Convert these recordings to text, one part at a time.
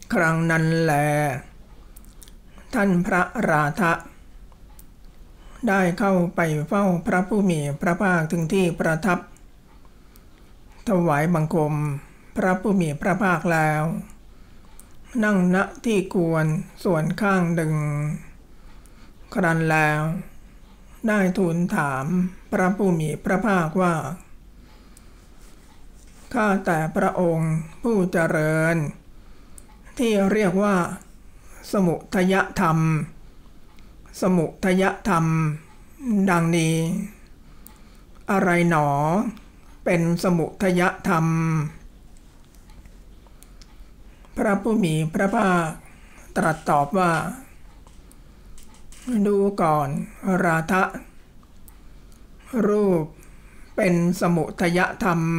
ครั้งนั้นแลท่านพระราธะได้เข้าไปเฝ้าพระผู้มีพระภาคถึงที่ประทับถวายบังคมพระผู้มีพระภาคแล้วนั่งณที่ควรส่วนข้างหนึ่งครั้นแล้วได้ทูลถามพระผู้มีพระภาคว่าข้าแต่พระองค์ผู้เจริญที่เรียกว่าสมุทัยธรรมสมุทัยธรรมดังนี้อะไรหนอเป็นสมุทัยธรรมพระผู้มีพระภาคตรัสตอบว่าดูก่อนราธะรูปเป็นสมุทัยธรรม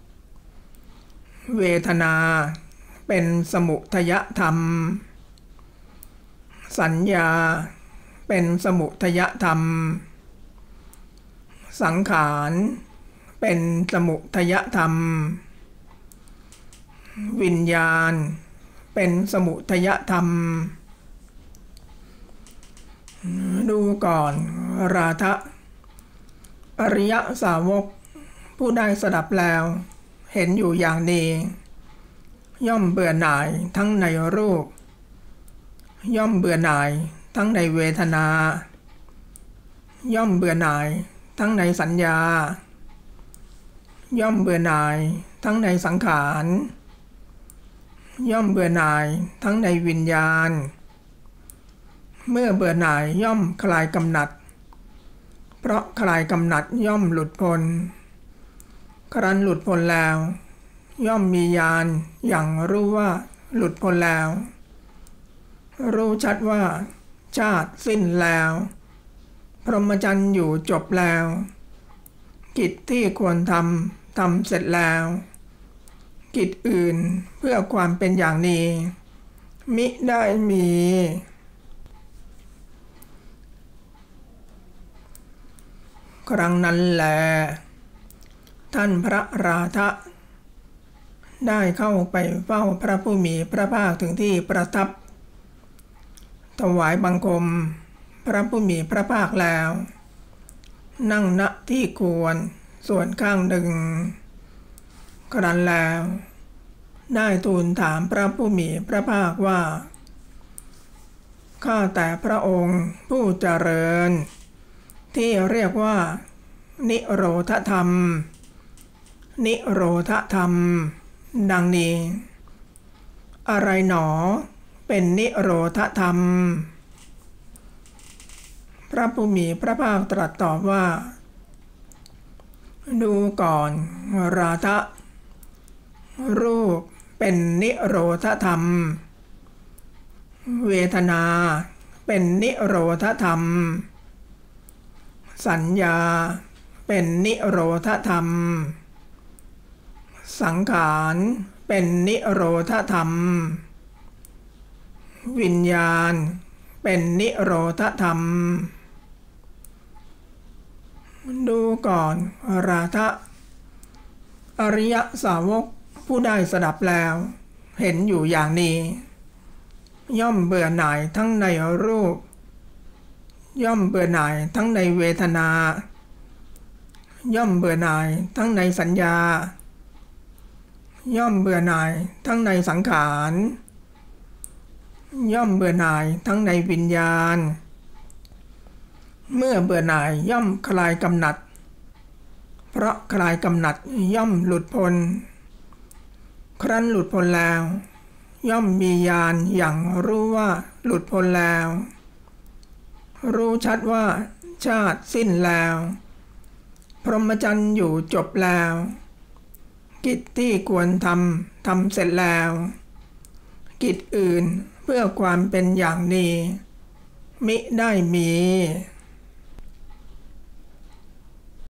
เวทนาเป็นสมุทัยธรรมสัญญาเป็นสมุทัยธรรมสังขารเป็นสมุทัยธรรมวิญญาณเป็นสมุทัยธรรมดูก่อนราธะอริยสาวกผู้ได้สดับแล้วเห็นอยู่อย่างนี้ย่อมเบื่อหน่ายทั้งในรูปย่อมเบื่อหน่ายทั้งในเวทนาย่อมเบื่อหน่ายทั้งในสัญญาย่อมเบื่อหน่ายทั้งในสังขารย่อมเบื่อหน่ายทั้งในวิญญาณเมื่อเบื่อหน่ายย่อมคลายกำหนัดเพราะคลายกำหนัดย่อมหลุดพ้นครั้นหลุดพ้นแล้วย่อมมีญาณอย่างรู้ว่าหลุดพ้นแล้วรู้ชัดว่าชาติสิ้นแล้วพรหมจรรย์อยู่จบแล้วกิจที่ควรทำเสร็จแล้วกิจอื่นเพื่อความเป็นอย่างนี้มิได้มีครั้งนั้นแลท่านพระราธะได้เข้าไปเฝ้าพระผู้มีพระภาคถึงที่ประทับถวายบังคมพระผู้มีพระภาคแล้วนั่งณที่ควรส่วนข้างหนึ่งครั้นแล้วได้ทูลถามพระผู้มีพระภาคว่าข้าแต่พระองค์ผู้เจริญที่เรียกว่านิโรธธรรมนิโรธธรรมดังนี้อะไรหนอเป็นนิโรธธรรมพระผู้มีพระภาคตรัสตอบว่าดูก่อนราธะรูปเป็นนิโรธธรรมเวทนาเป็นนิโรธธรรมสัญญาเป็นนิโรธธรรมสังขารเป็นนิโรธธรรมวิญญาณเป็นนิโรธธรรมดูก่อนราธะอริยสาวกผู้ได้สดับแล้วเห็นอยู่อย่างนี้ย่อมเบื่อหน่ายทั้งในรูปย่อมเบื่อหน่ายทั้งในเวทนาย่อมเบื่อหน่ายทั้งในสัญญาย่อมเบื่อหน่ายทั้งในสังขารย่อมเบื่อหน่ายทั้งในวิญญาณเมื่อเบื่อหน่ายย่อมคลายกำหนัดเพราะคลายกำหนัดย่อมหลุดพ้นครั้นหลุดพ้นแล้วย่อมมีญาณอย่างรู้ว่าหลุดพ้นแล้วรู้ชัดว่าชาติสิ้นแล้วพรหมจรรย์อยู่จบแล้วกิจที่ควรทำเสร็จแล้วกิจอื่นเพื่อความเป็นอย่างนี้มิได้มี